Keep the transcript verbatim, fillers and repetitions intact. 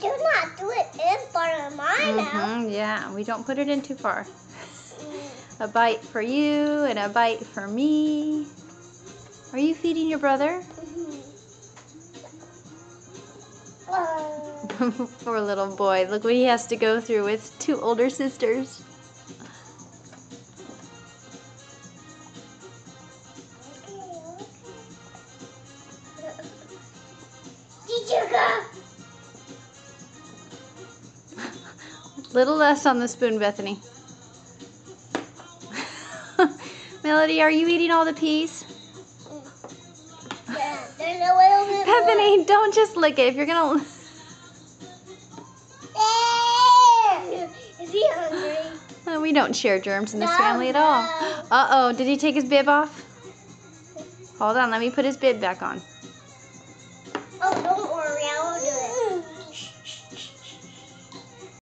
do not do it in front of my Mm-hmm, mouth. yeah, we don't put it in too far. A bite for you and a bite for me. Are you feeding your brother? Uh, Poor little boy. Look what he has to go through with two older sisters. Did you go? Little less on the spoon, Bethany. Melody, are you eating all the peas? Yeah, there's a little bit Bethany, more. don't just lick it. If you're gonna... Is he hungry? We don't share germs in this No, family at no. all. Uh-oh, did he take his bib off? Hold on, let me put his bib back on. Oh, no.